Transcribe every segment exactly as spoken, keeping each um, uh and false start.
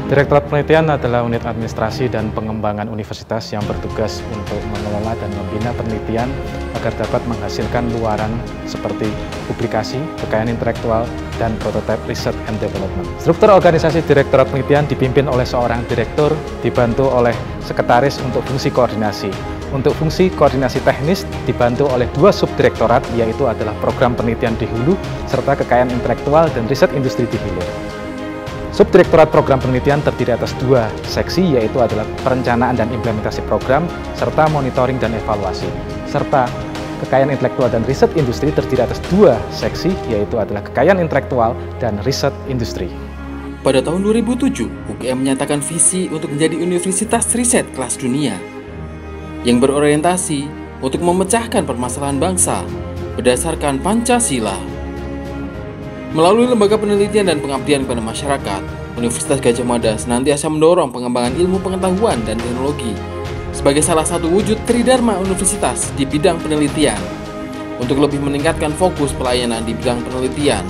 Direktorat Penelitian adalah unit administrasi dan pengembangan universitas yang bertugas untuk mengelola dan membina penelitian agar dapat menghasilkan luaran seperti publikasi, kekayaan intelektual, dan prototype research and development. Struktur organisasi Direktorat Penelitian dipimpin oleh seorang direktur, dibantu oleh sekretaris untuk fungsi koordinasi. Untuk fungsi koordinasi teknis dibantu oleh dua subdirektorat, yaitu adalah program penelitian di hulu, serta kekayaan intelektual dan riset industri di hilir. Subdirektorat Program Penelitian terdiri atas dua seksi, yaitu adalah perencanaan dan implementasi program, serta monitoring dan evaluasi. Serta kekayaan intelektual dan riset industri terdiri atas dua seksi, yaitu adalah kekayaan intelektual dan riset industri. Pada tahun dua ribu tujuh, U G M menyatakan visi untuk menjadi universitas riset kelas dunia yang berorientasi untuk memecahkan permasalahan bangsa berdasarkan Pancasila. Melalui lembaga penelitian dan pengabdian kepada masyarakat, Universitas Gadjah Mada senantiasa mendorong pengembangan ilmu pengetahuan dan teknologi sebagai salah satu wujud tridharma universitas di bidang penelitian untuk lebih meningkatkan fokus pelayanan di bidang penelitian.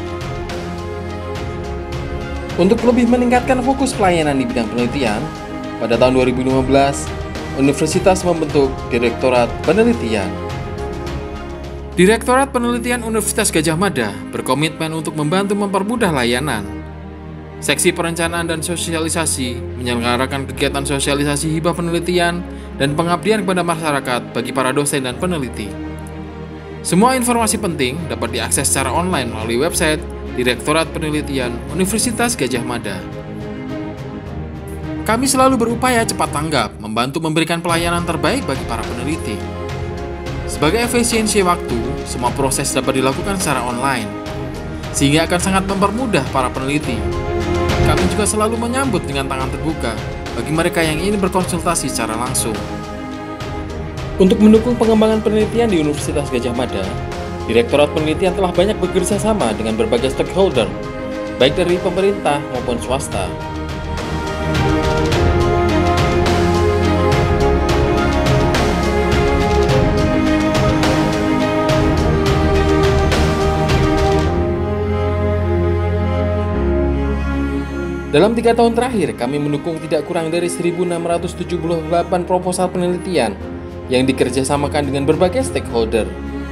Untuk lebih meningkatkan fokus pelayanan di bidang penelitian, pada tahun dua ribu lima belas, Universitas membentuk Direktorat Penelitian. Direktorat Penelitian Universitas Gadjah Mada berkomitmen untuk membantu mempermudah layanan. Seksi Perencanaan dan Sosialisasi menyelenggarakan kegiatan sosialisasi hibah penelitian dan pengabdian kepada masyarakat bagi para dosen dan peneliti. Semua informasi penting dapat diakses secara online melalui website Direktorat Penelitian Universitas Gadjah Mada. Kami selalu berupaya cepat tanggap, membantu memberikan pelayanan terbaik bagi para peneliti. Sebagai efisiensi waktu, semua proses dapat dilakukan secara online, sehingga akan sangat mempermudah para peneliti. Kami juga selalu menyambut dengan tangan terbuka bagi mereka yang ingin berkonsultasi secara langsung. Untuk mendukung pengembangan penelitian di Universitas Gadjah Mada, Direktorat Penelitian telah banyak bekerja sama dengan berbagai stakeholder, baik dari pemerintah maupun swasta. Dalam tiga tahun terakhir, kami mendukung tidak kurang dari seribu enam ratus tujuh puluh delapan proposal penelitian yang dikerjasamakan dengan berbagai stakeholder.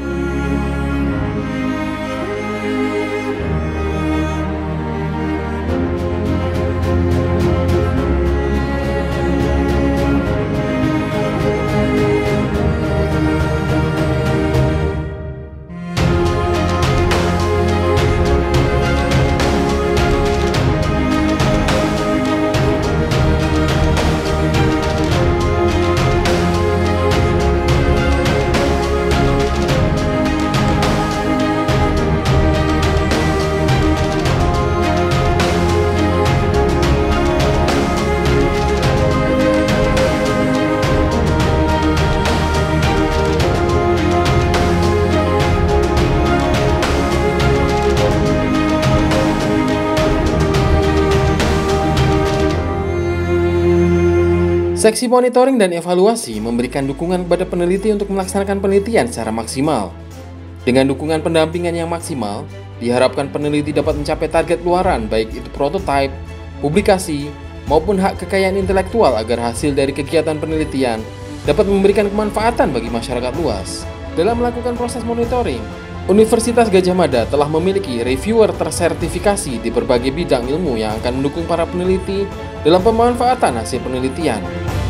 Seksi monitoring dan evaluasi memberikan dukungan kepada peneliti untuk melaksanakan penelitian secara maksimal. Dengan dukungan pendampingan yang maksimal, diharapkan peneliti dapat mencapai target luaran baik itu prototipe, publikasi, maupun hak kekayaan intelektual agar hasil dari kegiatan penelitian dapat memberikan kemanfaatan bagi masyarakat luas. Dalam melakukan proses monitoring, Universitas Gadjah Mada telah memiliki reviewer tersertifikasi di berbagai bidang ilmu yang akan mendukung para peneliti dalam pemanfaatan hasil penelitian.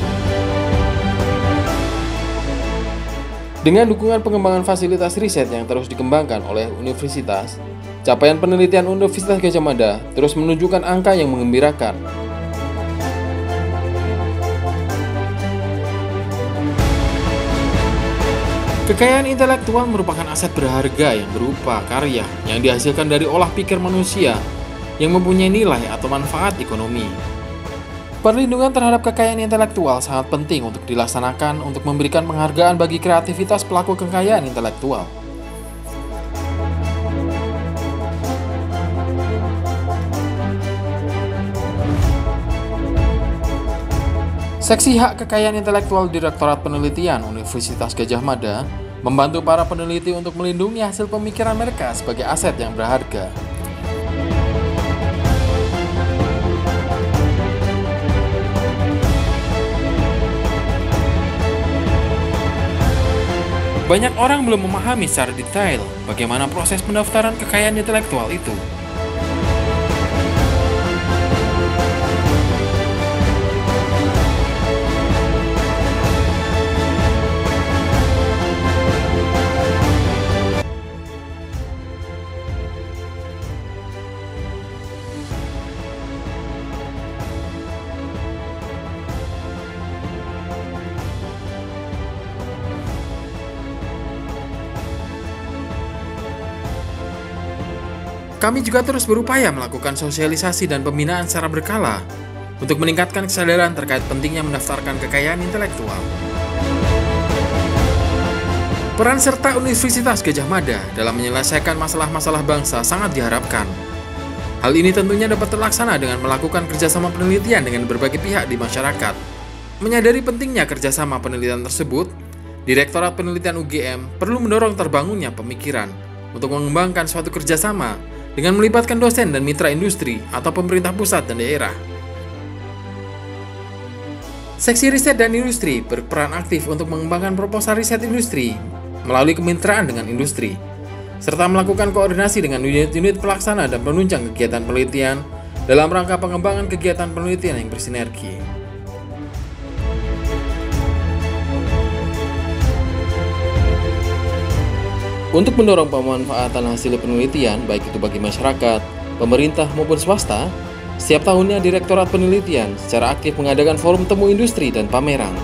Dengan dukungan pengembangan fasilitas riset yang terus dikembangkan oleh universitas, capaian penelitian Universitas Gadjah Mada terus menunjukkan angka yang menggembirakan. Kekayaan intelektual merupakan aset berharga yang berupa karya yang dihasilkan dari olah pikir manusia yang mempunyai nilai atau manfaat ekonomi. Perlindungan terhadap kekayaan intelektual sangat penting untuk dilaksanakan untuk memberikan penghargaan bagi kreativitas pelaku kekayaan intelektual. Seksi Hak Kekayaan Intelektual Direktorat Penelitian Universitas Gadjah Mada membantu para peneliti untuk melindungi hasil pemikiran mereka sebagai aset yang berharga. Banyak orang belum memahami secara detail bagaimana proses pendaftaran kekayaan intelektual itu. Kami juga terus berupaya melakukan sosialisasi dan pembinaan secara berkala untuk meningkatkan kesadaran terkait pentingnya mendaftarkan kekayaan intelektual. Peran serta Universitas Gadjah Mada dalam menyelesaikan masalah-masalah bangsa sangat diharapkan. Hal ini tentunya dapat terlaksana dengan melakukan kerjasama penelitian dengan berbagai pihak di masyarakat. Menyadari pentingnya kerjasama penelitian tersebut, Direktorat Penelitian U G M perlu mendorong terbangunnya pemikiran untuk mengembangkan suatu kerjasama dengan melibatkan dosen dan mitra industri atau pemerintah pusat dan daerah. Seksi Riset dan Industri berperan aktif untuk mengembangkan proposal riset industri melalui kemitraan dengan industri, serta melakukan koordinasi dengan unit-unit pelaksana dan penunjang kegiatan penelitian dalam rangka pengembangan kegiatan penelitian yang bersinergi. Untuk mendorong pemanfaatan hasil penelitian, baik itu bagi masyarakat, pemerintah maupun swasta, setiap tahunnya Direktorat Penelitian secara aktif mengadakan forum temu industri dan pameran.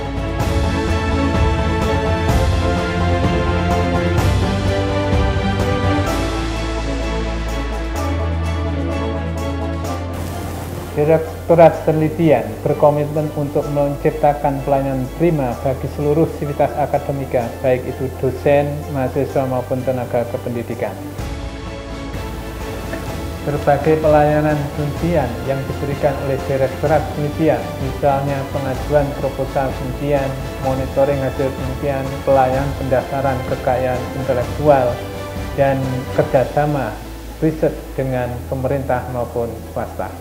Direktorat Penelitian berkomitmen untuk menciptakan pelayanan prima bagi seluruh sivitas akademika, baik itu dosen, mahasiswa maupun tenaga kependidikan. Berbagai pelayanan penelitian yang diberikan oleh Direktorat Penelitian, misalnya pengajuan proposal penelitian, monitoring hasil penelitian, pelayanan pendaftaran kekayaan intelektual, dan kerjasama riset dengan pemerintah maupun swasta.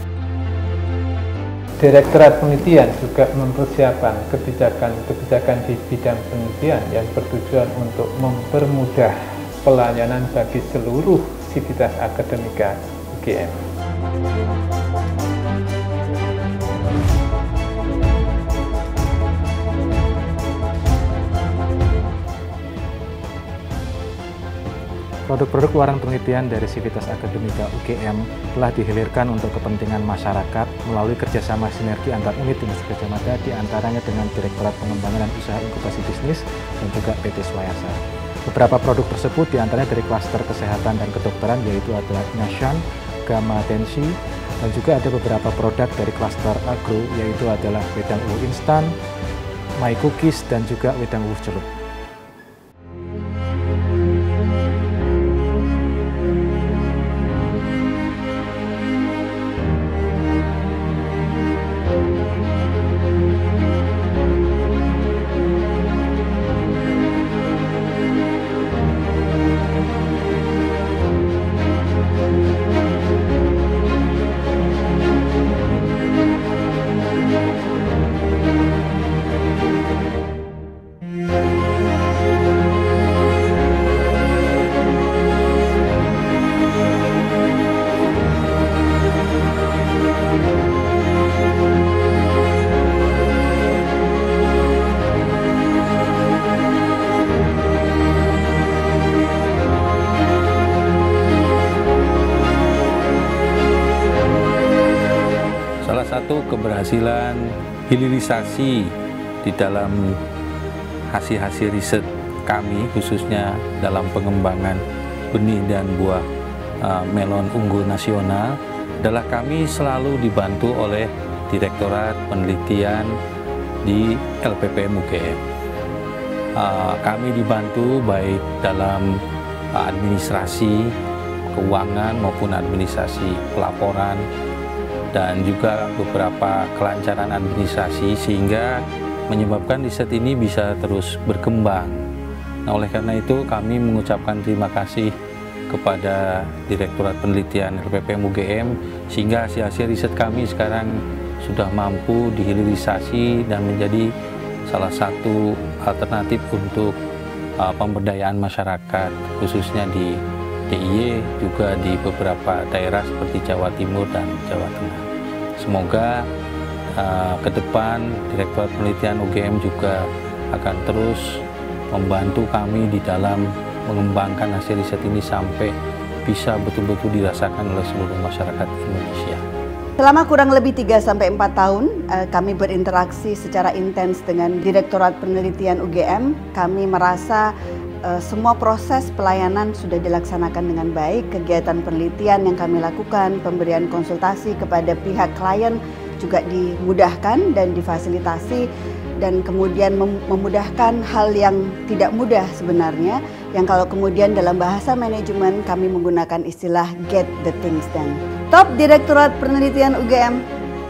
Direktorat Penelitian juga mempersiapkan kebijakan-kebijakan di bidang penelitian yang bertujuan untuk mempermudah pelayanan bagi seluruh sivitas akademika U G M. Produk-produk luaran penelitian dari Sivitas Akademika U G M telah dihilirkan untuk kepentingan masyarakat melalui kerjasama sinergi antar unit Universitas Gadjah Mada, diantaranya dengan Direktorat Pengembangan dan Usaha Inkubasi Bisnis dan juga P T Swayasa. Beberapa produk tersebut diantaranya dari klaster kesehatan dan kedokteran, yaitu adalah Nashan, Gamma Tensi, dan juga ada beberapa produk dari klaster agro, yaitu adalah wedang uwu instan, My Cookies, dan juga wedang uwu celup. Satu, keberhasilan hilirisasi di dalam hasil-hasil riset kami, khususnya dalam pengembangan benih dan buah uh, melon unggul nasional, adalah kami selalu dibantu oleh Direktorat Penelitian di L P P M U G M. Uh, kami dibantu baik dalam uh, administrasi keuangan maupun administrasi pelaporan, dan juga beberapa kelancaran administrasi, sehingga menyebabkan riset ini bisa terus berkembang. Nah, oleh karena itu kami mengucapkan terima kasih kepada Direktorat Penelitian L P P M U G M, sehingga hasil-hasil riset kami sekarang sudah mampu dihilirisasi dan menjadi salah satu alternatif untuk uh, pemberdayaan masyarakat, khususnya di D I Y, juga di beberapa daerah seperti Jawa Timur dan Jawa Tengah. Semoga uh, ke depan Direktorat Penelitian U G M juga akan terus membantu kami di dalam mengembangkan hasil riset ini sampai bisa betul-betul dirasakan oleh seluruh masyarakat Indonesia. Selama kurang lebih tiga sampai empat tahun, kami berinteraksi secara intens dengan Direktorat Penelitian U G M. Kami merasa semua proses pelayanan sudah dilaksanakan dengan baik. Kegiatan penelitian yang kami lakukan, pemberian konsultasi kepada pihak klien juga dimudahkan dan difasilitasi, dan kemudian memudahkan hal yang tidak mudah sebenarnya, yang kalau kemudian dalam bahasa manajemen kami menggunakan istilah get the things done. Top Direktorat Penelitian U G M.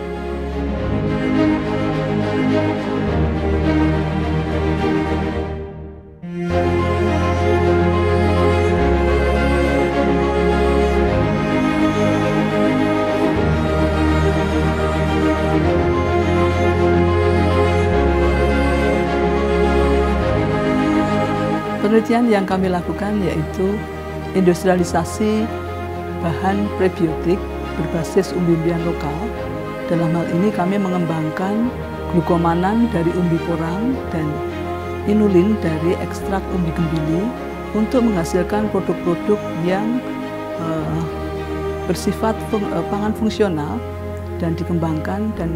Penelitian yang kami lakukan yaitu industrialisasi bahan prebiotik berbasis umbi-umbian lokal. Dalam hal ini kami mengembangkan glukomanan dari umbi porang dan inulin dari ekstrak umbi gembili untuk menghasilkan produk-produk yang uh, bersifat fung, uh, pangan fungsional dan dikembangkan dan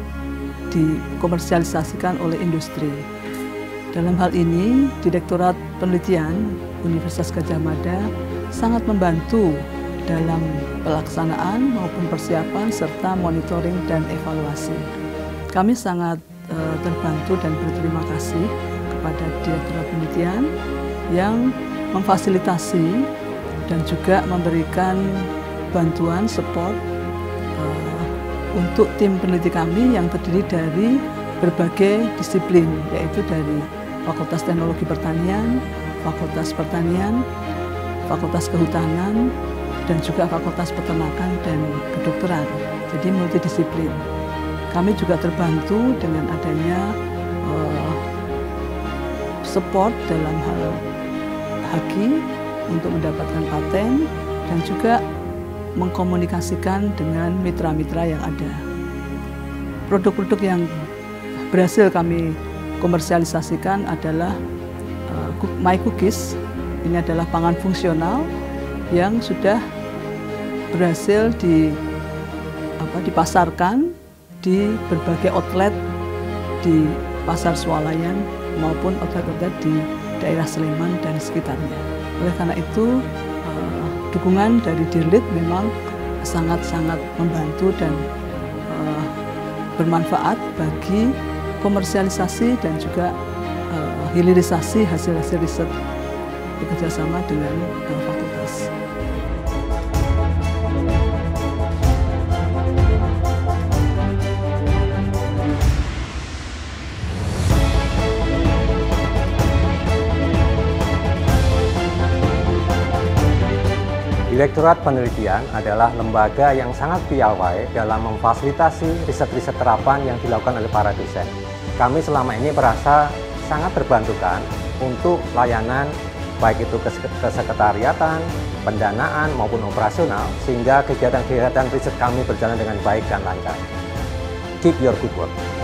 dikomersialisasikan oleh industri. Dalam hal ini, Direktorat Penelitian Universitas Gadjah Mada sangat membantu dalam pelaksanaan maupun persiapan serta monitoring dan evaluasi. Kami sangat uh, terbantu dan berterima kasih kepada Direktorat Penelitian yang memfasilitasi dan juga memberikan bantuan support uh, untuk tim peneliti kami yang terdiri dari berbagai disiplin, yaitu dari Fakultas Teknologi Pertanian, Fakultas Pertanian, Fakultas Kehutanan, dan juga Fakultas Peternakan dan Kedokteran. Jadi multidisiplin. Kami juga terbantu dengan adanya uh, support dalam hal haki untuk mendapatkan paten dan juga mengkomunikasikan dengan mitra-mitra yang ada. Produk-produk yang berhasil kami komersialisasikan adalah uh, My Cookies. Ini adalah pangan fungsional yang sudah berhasil di, apa, dipasarkan di berbagai outlet di Pasar Swalayan maupun outlet-outlet di daerah Sleman dan sekitarnya. Oleh karena itu, uh, dukungan dari Dirlit memang sangat-sangat membantu dan uh, bermanfaat bagi komersialisasi dan juga uh, hilirisasi hasil-hasil riset bekerjasama dengan uh, fakultas. Direktorat Penelitian adalah lembaga yang sangat piawai dalam memfasilitasi riset-riset terapan yang dilakukan oleh para dosen. Kami selama ini merasa sangat terbantukan untuk layanan baik itu kesekretariatan, pendanaan maupun operasional, sehingga kegiatan-kegiatan riset kami berjalan dengan baik dan lancar. Keep your good work.